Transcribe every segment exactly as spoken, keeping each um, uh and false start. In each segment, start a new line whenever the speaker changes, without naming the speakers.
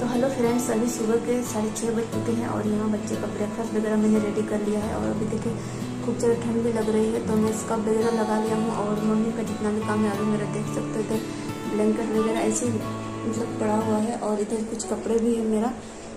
तो hello friends, अभी सुबह के साढ़े छः बज चुके हैं और यहाँ बच्चे का ब्रेकफास्ट वगैरह मैंने रेडी कर लिया है। और अभी देखिए खूब ज़्यादा ठंड भी लग रही है तो मैं स्कार्फ वगैरह लगा लिया हूँ। और मम्मी का जितना भी काम है अभी मेरा देख सकते थे, ब्लैंकेट वगैरह ऐसे मतलब पड़ा हुआ है। और इधर कुछ कपड़े भी है, मेरा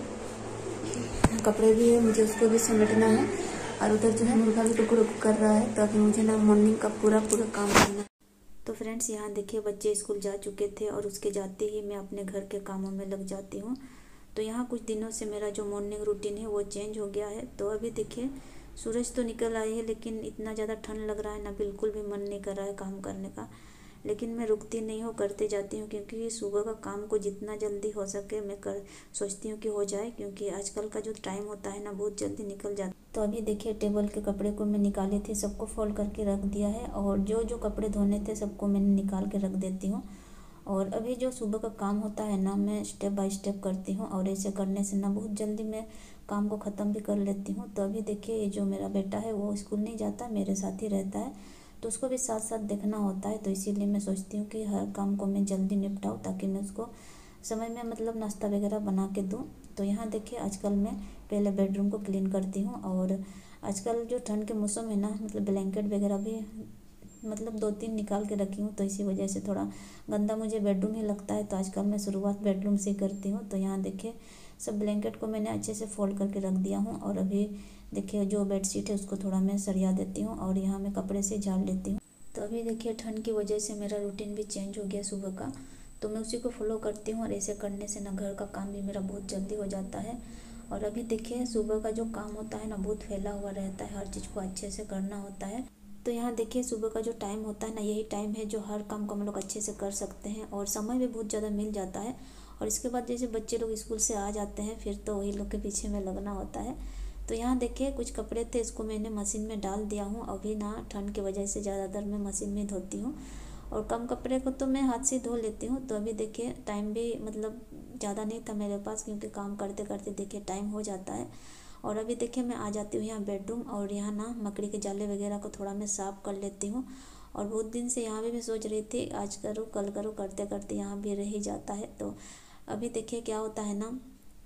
कपड़े भी है, मुझे उसको भी समेटना है। और उधर जो है मुर्गा भी टुकड़ों कर रहा है, तो अभी मुझे ना मॉर्निंग का पूरा पूरा काम करना है। तो फ्रेंड्स यहाँ देखिए बच्चे स्कूल जा चुके थे और उसके जाते ही मैं अपने घर के कामों में लग जाती हूँ। तो यहाँ कुछ दिनों से मेरा जो मॉर्निंग रूटीन है वो चेंज हो गया है। तो अभी देखिए सूरज तो निकल आई है, लेकिन इतना ज़्यादा ठंड लग रहा है ना, बिल्कुल भी मन नहीं कर रहा है काम करने का। लेकिन मैं रुकती नहीं हूँ, करते जाती हूँ, क्योंकि सुबह का काम को जितना जल्दी हो सके मैं कर सोचती हूँ कि हो जाए, क्योंकि आजकल का जो टाइम होता है ना बहुत जल्दी निकल जाता है। तो अभी देखिए टेबल के कपड़े को मैं निकाली थी, सबको फोल्ड करके रख दिया है। और जो जो कपड़े धोने थे सबको मैंने निकाल के रख देती हूँ। और अभी जो सुबह का काम होता है ना, मैं स्टेप बाय स्टेप करती हूँ और ऐसे करने से ना बहुत जल्दी मैं काम को ख़त्म भी कर लेती हूँ। तो अभी देखिए ये जो मेरा बेटा है वो स्कूल नहीं जाता, मेरे साथ ही रहता है, तो उसको भी साथ साथ देखना होता है। तो इसीलिए मैं सोचती हूँ कि हर काम को मैं जल्दी निपटाऊँ, ताकि मैं उसको समय में मतलब नाश्ता वगैरह बना के दूँ। तो यहाँ देखिए आजकल मैं पहले बेडरूम को क्लीन करती हूँ। और आजकल जो ठंड के मौसम है ना, मतलब ब्लैंकेट वगैरह भी मतलब दो तीन निकाल के रखी हूँ, तो इसी वजह से थोड़ा गंदा मुझे बेडरूम ही लगता है। तो आजकल मैं शुरुआत बेडरूम से ही करती हूँ। तो यहाँ देखिए सब ब्लैंकेट को मैंने अच्छे से फोल्ड करके रख दिया हूँ। और अभी देखिए जो बेडशीट है उसको थोड़ा मैं सरिया देती हूँ और यहाँ मैं कपड़े से झाड़ लेती हूँ। तो अभी देखिए ठंड की वजह से मेरा रूटीन भी चेंज हो गया सुबह का, तो मैं उसी को फॉलो करती हूँ। और ऐसे करने से ना घर का काम भी मेरा बहुत जल्दी हो जाता है। और अभी देखिए सुबह का जो काम होता है ना बहुत फैला हुआ रहता है, हर चीज़ को अच्छे से करना होता है। तो यहाँ देखिए सुबह का जो टाइम होता है ना, यही टाइम है जो हर काम को हम लोग अच्छे से कर सकते हैं और समय भी बहुत ज़्यादा मिल जाता है। और इसके बाद जैसे बच्चे लोग स्कूल से आ जाते हैं फिर तो वही लोग के पीछे में लगना होता है। तो यहाँ देखिए कुछ कपड़े थे, इसको मैंने मशीन में डाल दिया हूँ। अभी ना ठंड की वजह से ज़्यादातर मैं मशीन में धोती हूँ, और कम कपड़े को तो मैं हाथ से धो लेती हूँ। तो अभी देखिए टाइम भी मतलब ज़्यादा नहीं था मेरे पास, क्योंकि काम करते करते देखिए टाइम हो जाता है। और अभी देखिए मैं आ जाती हूँ यहाँ बेडरूम, और यहाँ ना मकड़ी के जाले वगैरह को थोड़ा मैं साफ़ कर लेती हूँ। और बहुत दिन से यहाँ भी मैं सोच रही थी आज करूँ कल करूँ, करते करते यहाँ भी रह ही जाता है। तो अभी देखिए क्या होता है ना,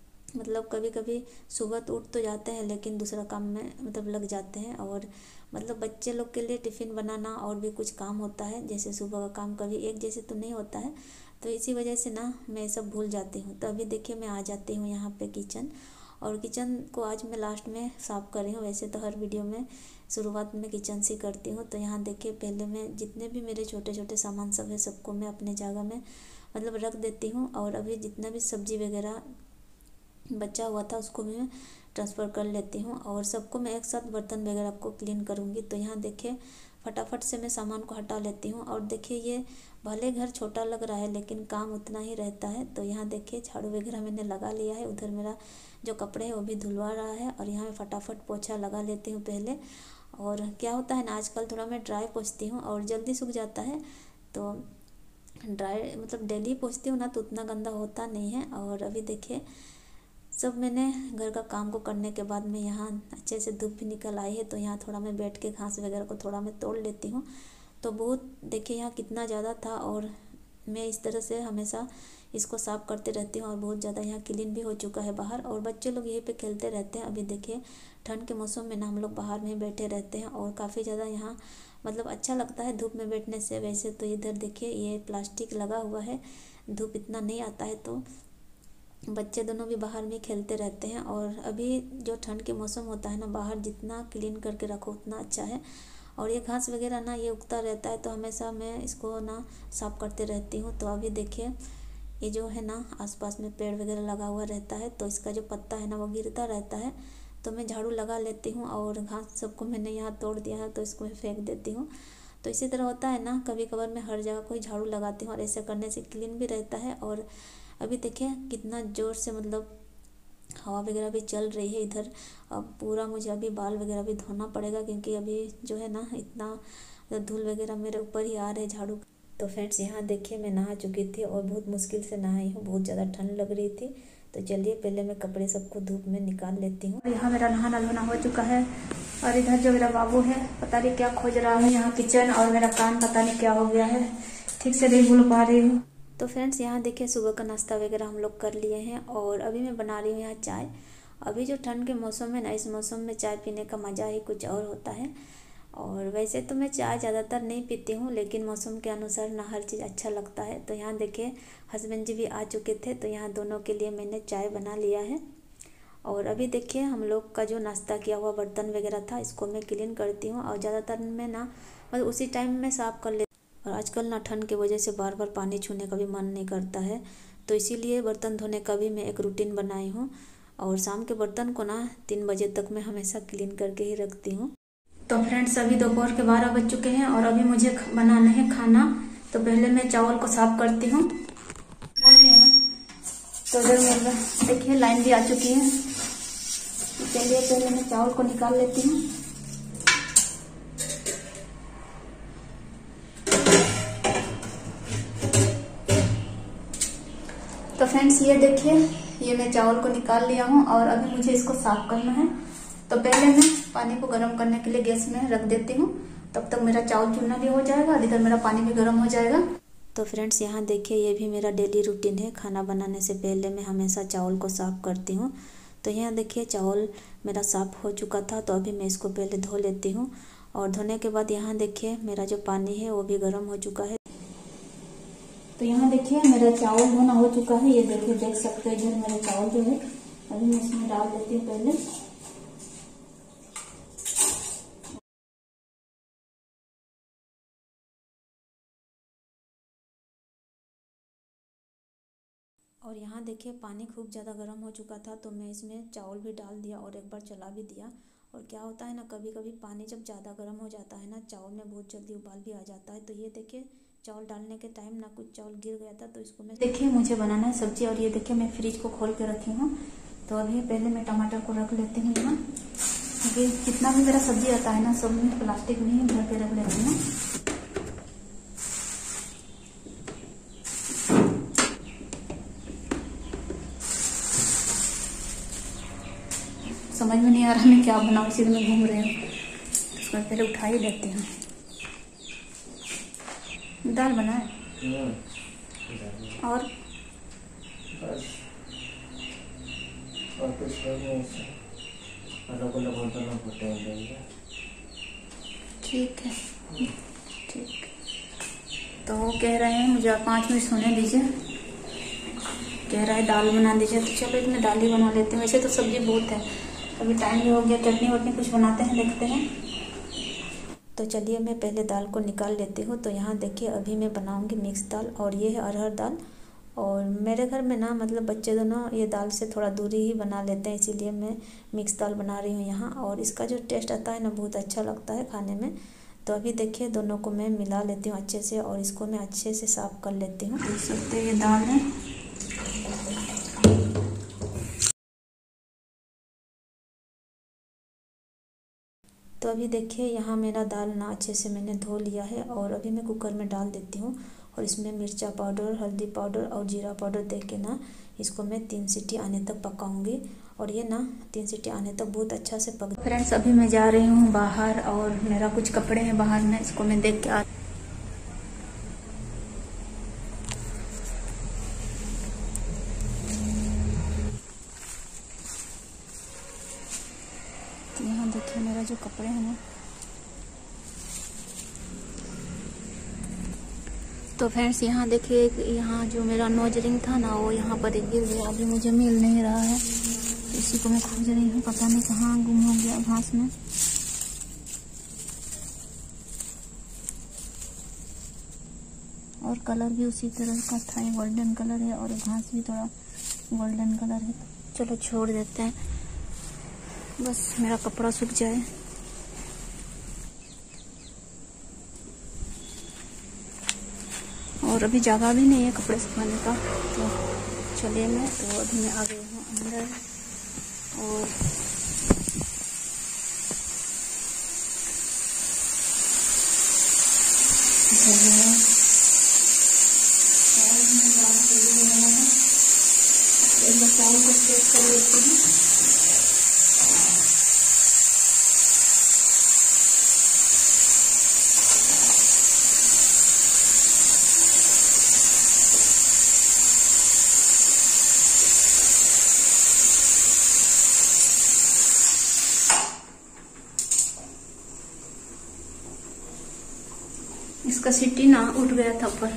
मतलब कभी कभी सुबह तो उठ तो जाते हैं लेकिन दूसरा काम में मतलब लग जाते हैं। और मतलब बच्चे लोग के लिए टिफ़िन बनाना और भी कुछ काम होता है, जैसे सुबह का काम कभी एक जैसे तो नहीं होता है। तो इसी वजह से ना मैं सब भूल जाती हूँ। तो अभी देखिए मैं आ जाती हूँ यहाँ पे किचन, और किचन को आज मैं लास्ट में साफ़ कर रही हूँ। वैसे तो हर वीडियो में शुरुआत में किचन से करती हूँ। तो यहाँ देखिए पहले मैं जितने भी मेरे छोटे छोटे सामान सब है सबको मैं अपने जगह में मतलब रख देती हूँ। और अभी जितना भी सब्जी वगैरह बचा हुआ था उसको भी मैं ट्रांसफ़र कर लेती हूँ, और सबको मैं एक साथ बर्तन वगैरह को क्लीन करूँगी। तो यहाँ देखिए फटाफट से मैं सामान को हटा लेती हूँ। और देखिए ये भले घर छोटा लग रहा है लेकिन काम उतना ही रहता है। तो यहाँ देखिए झाड़ू वगैरह मैंने लगा लिया है, उधर मेरा जो कपड़े हैं वो भी धुलवा रहा है। और यहाँ मैं फटाफट पोछा लगा लेती हूँ पहले। और क्या होता है ना, आजकल थोड़ा मैं ड्राई पोछती हूँ और जल्दी सूख जाता है। तो ड्राई मतलब डेली पोछती हूँ ना तो उतना गंदा होता नहीं है। और अभी देखिए सब मैंने घर का काम को करने के बाद में यहाँ अच्छे से धूप भी निकल आई है, तो यहाँ थोड़ा मैं बैठ के घास वगैरह को थोड़ा मैं तोड़ लेती हूँ। तो बहुत देखिए यहाँ कितना ज़्यादा था, और मैं इस तरह से हमेशा इसको साफ़ करते रहती हूँ। और बहुत ज़्यादा यहाँ क्लीन भी हो चुका है बाहर, और बच्चे लोग यहीं पे खेलते रहते हैं। अभी देखिए ठंड के मौसम में ना हम लोग बाहर में बैठे रहते हैं, और काफ़ी ज़्यादा यहाँ मतलब अच्छा लगता है धूप में बैठने से। वैसे तो इधर देखिए ये प्लास्टिक लगा हुआ है, धूप इतना नहीं आता है, तो बच्चे दोनों भी बाहर में खेलते रहते हैं। और अभी जो ठंड के मौसम होता है ना, बाहर जितना क्लीन करके रखो उतना अच्छा है। और ये घास वगैरह ना ये उगता रहता है, तो हमेशा मैं इसको ना साफ़ करते रहती हूँ। तो अभी देखिए ये जो है ना आसपास में पेड़ वगैरह लगा हुआ रहता है, तो इसका जो पत्ता है ना वो गिरता रहता है, तो मैं झाड़ू लगा लेती हूँ। और घास सबको मैंने यहाँ तोड़ दिया है तो इसको मैं फेंक देती हूँ। तो इसी तरह होता है ना, कभी कभार मैं हर जगह कोई झाड़ू लगाती हूँ, और ऐसे करने से क्लीन भी रहता है। और अभी देखिए कितना ज़ोर से मतलब हवा वगैरह भी चल रही है इधर। अब पूरा मुझे अभी बाल वगैरह भी धोना पड़ेगा, क्योंकि अभी जो है ना इतना धूल वगैरह मेरे ऊपर ही आ रहे झाड़ू। तो फ्रेंड्स यहाँ देखिए मैं नहा चुकी थी, और बहुत मुश्किल से नहाई हूँ, बहुत ज़्यादा ठंड लग रही थी। तो चलिए पहले मैं कपड़े सबको धूप में निकाल लेती हूँ। यहाँ मेरा नहाना धोना हो चुका है, और इधर जो मेरा बाबू है पता नहीं क्या खोज रहा है। यहाँ किचन और मेरा कान पता नहीं क्या हो गया है, ठीक से नहीं भूल पा रही हूँ। तो फ्रेंड्स यहाँ देखिए सुबह का नाश्ता वगैरह हम लोग कर लिए हैं और अभी मैं बना रही हूँ यहाँ चाय। अभी जो ठंड के मौसम है ना, इस मौसम में चाय पीने का मज़ा ही कुछ और होता है। और वैसे तो मैं चाय ज़्यादातर नहीं पीती हूँ, लेकिन मौसम के अनुसार ना हर चीज़ अच्छा लगता है। तो यहाँ देखिए हस्बैंड जी भी आ चुके थे, तो यहाँ दोनों के लिए मैंने चाय बना लिया है। और अभी देखिए हम लोग का जो नाश्ता किया हुआ बर्तन वगैरह था, इसको मैं क्लीन करती हूँ। और ज़्यादातर मैं ना मतलब उसी टाइम में साफ़ कर लेती हूँ। और आजकल ना ठंड की वजह से बार बार पानी छूने का भी मन नहीं करता है, तो इसीलिए बर्तन धोने का भी मैं एक रूटीन बनाई हूँ। और शाम के बर्तन को ना तीन बजे तक मैं हमेशा क्लीन करके ही रखती हूँ। तो फ्रेंड्स अभी दोपहर के बारह बज चुके हैं और अभी मुझे बनाना है खाना। तो पहले मैं चावल को साफ करती हूँ। तो इधर मेरा देखिए लाइन भी आ चुकी है। चलिए पहले मैं चावल को निकाल लेती हूँ। तो फ्रेंड्स ये देखिए, ये मैं चावल को निकाल लिया हूँ और अभी मुझे इसको साफ करना है। तो पहले मैं पानी को गर्म करने के लिए गैस में रख देती हूँ, तब तक मेरा चावल चूरना भी हो जाएगा और इधर मेरा पानी भी गर्म हो जाएगा। तो फ्रेंड्स यहाँ देखिए ये भी मेरा डेली रूटीन है। खाना बनाने से पहले मैं हमेशा चावल को साफ़ करती हूँ। तो यहाँ देखिए चावल मेरा साफ़ हो चुका था, तो अभी मैं इसको पहले धो लेती हूँ। और धोने के बाद यहाँ देखिए मेरा जो पानी है वो भी गर्म हो चुका है। तो यहाँ देखिए मेरा चावल धोना हो चुका है। ये देखिए देख सकते हैं इधर मेरा चावल जो है, अभी मैं इसमें डाल देती हूँ पहले। और यहाँ देखिए पानी खूब ज़्यादा गर्म हो चुका था, तो मैं इसमें चावल भी डाल दिया और एक बार चला भी दिया। और क्या होता है ना, कभी कभी पानी जब ज़्यादा गर्म हो जाता है ना, चावल में बहुत जल्दी उबाल भी आ जाता है। तो ये देखिए चावल डालने के टाइम ना कुछ चावल गिर गया था, तो इसको मैं देखिए मुझे बनाना है सब्जी। और ये देखिए मैं फ्रिज को खोल के रखी हूँ। तो अभी पहले मैं टमाटर को रख लेती हूँ यहाँ, क्योंकि जितना भी मेरा सब्जी आता है ना, सब मैं प्लास्टिक में ही भर के रख लेती हूँ। समझ में नहीं आ रहा मैं क्या बनाऊँ, इसी में घूम रही हूँ। इसको पहले उठा ही लेती हूँ। दाल बनाए और
बस और कुछ नहीं, अलग अलग बर्तनों को तेल देंगे।
ठीक है, ठीक। तो वो कह रहे हैं मुझे पाँच मिनट सोने दीजिए, कह रहा है दाल बना दीजिए। तो चलो इसमें दाल ही बना लेते हैं। वैसे तो सब्जी बहुत है, अभी टाइम भी हो गया, चटनी वटनी कुछ बनाते हैं, देखते हैं। तो चलिए मैं पहले दाल को निकाल लेती हूँ। तो यहाँ देखिए अभी मैं बनाऊँगी मिक्स दाल, और ये है अरहर दाल। और मेरे घर में ना मतलब बच्चे दोनों ये दाल से थोड़ा दूरी ही बना लेते हैं, इसीलिए मैं मिक्स दाल बना रही हूँ यहाँ। और इसका जो टेस्ट आता है ना, बहुत अच्छा लगता है खाने में। तो अभी देखिए दोनों को मैं मिला लेती हूँ अच्छे से, और इसको मैं अच्छे से साफ़ कर लेती हूँ। देख सकते हैं ये दाल है। तो अभी देखिए यहाँ मेरा दाल ना अच्छे से मैंने धो लिया है, और अभी मैं कुकर में डाल देती हूँ। और इसमें मिर्चा पाउडर, हल्दी पाउडर और जीरा पाउडर दे के ना इसको मैं तीन सीटी आने तक पकाऊंगी। और ये ना तीन सीटी आने तक बहुत अच्छा से पक। फ्रेंड्स अभी मैं जा रही हूँ बाहर, और मेरा कुछ कपड़े हैं बाहर में, इसको मैं देख के आ। तो यहाँ देखिए मेरा जो कपड़े हैं ना, तो फ्रेंड्स यहाँ देखिए यहाँ जो मेरा नोज रिंग था ना, वो यहाँ पर गिर गया। अभी मुझे मिल नहीं रहा है, इसी को मैं खोज रही हूँ, पता नहीं कहाँ गुम हो गया घास में। और कलर भी उसी तरह का था, ये गोल्डन कलर है, और घास भी थोड़ा गोल्डन कलर है। चलो छोड़ देते हैं, बस मेरा कपड़ा सूख जाए। और अभी जगह भी नहीं है कपड़े सुखाने का। तो चलिए मैं तो अभी मैं आ गई हूँ अंदर। और एक बार चावल को चेक कर लेती हूँ।
इसका सीटी ना उठ गया था ऊपर।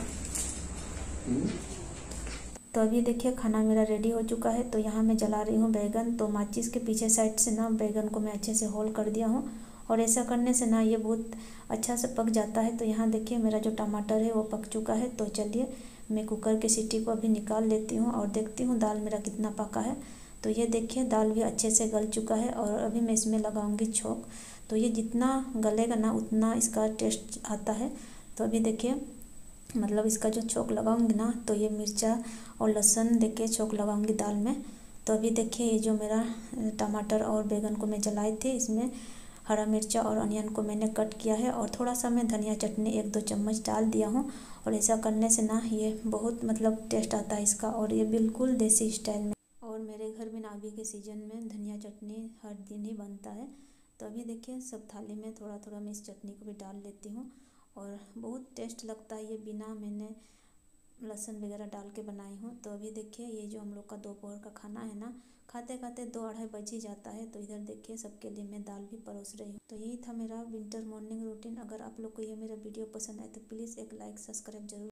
तो अभी देखिए खाना मेरा रेडी हो चुका है। तो यहाँ मैं जला रही हूँ बैगन। तो माचिस के पीछे साइड से ना बैगन को मैं अच्छे से होल कर दिया हूँ और ऐसा करने से ना ये बहुत अच्छा से पक जाता है। तो यहाँ देखिए मेरा जो टमाटर है वो पक चुका है। तो चलिए मैं कुकर के सीटी को अभी निकाल लेती हूँ और देखती हूँ दाल मेरा कितना पका है। तो ये देखिए दाल भी अच्छे से गल चुका है और अभी मैं इसमें लगाऊंगी छोंक। तो ये जितना गलेगा ना उतना इसका टेस्ट आता है। तो अभी देखिए मतलब इसका जो छोंक लगाऊंगी ना तो ये मिर्चा और लहसुन देके छोंक लगाऊंगी दाल में। तो अभी देखिए ये जो मेरा टमाटर और बैगन को मैं जलाए थे इसमें हरा मिर्चा और अनियन को मैंने कट किया है और थोड़ा सा मैं धनिया चटनी एक दो चम्मच डाल दिया हूँ। और ऐसा करने से ना ये बहुत मतलब टेस्ट आता है इसका और ये बिल्कुल देसी स्टाइल में। और मेरे घर में ना अभी के सीजन में धनिया चटनी हर दिन ही बनता है। तो अभी देखिए सब थाली में थोड़ा थोड़ा मैं इस चटनी को भी डाल लेती हूँ और बहुत टेस्ट लगता है ये बिना मैंने लहसुन वगैरह डाल के बनाई हूँ। तो अभी देखिए ये जो हम लोग का दोपहर का खाना है ना खाते खाते दो अढ़ाई बज ही जाता है। तो इधर देखिए सबके लिए मैं दाल भी परोस रही हूँ। तो यही था मेरा विंटर मॉर्निंग रूटीन। अगर आप लोग को ये मेरा वीडियो पसंद आए तो प्लीज़ एक लाइक सब्सक्राइब जरूर।